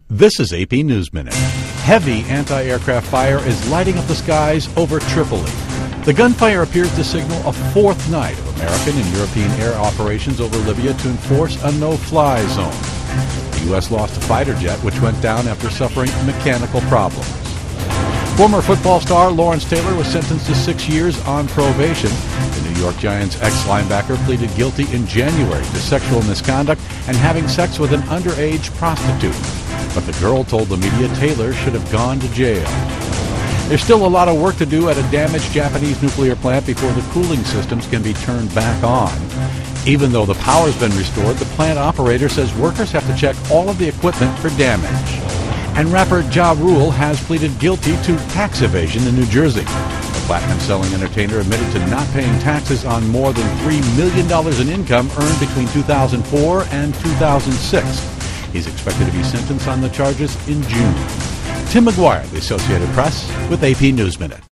This is AP News Minute. Heavy anti-aircraft fire is lighting up the skies over Tripoli. The gunfire appears to signal a fourth night of American and European air operations over Libya to enforce a no-fly zone. The U.S. lost a fighter jet which went down after suffering mechanical problems. Former football star Lawrence Taylor was sentenced to 6 years on probation. The New York Giants ex-linebacker pleaded guilty in January to sexual misconduct and having sex with an underage prostitute. But the girl told the media Taylor should have gone to jail. There's still a lot of work to do at a damaged Japanese nuclear plant before the cooling systems can be turned back on. Even though the power's been restored, the plant operator says workers have to check all of the equipment for damage. And rapper Ja Rule has pleaded guilty to tax evasion in New Jersey. The platinum-selling entertainer admitted to not paying taxes on more than $3 million in income earned between 2004 and 2006. He's expected to be sentenced on the charges in June. Tim McGuire, The Associated Press, with AP News Minute.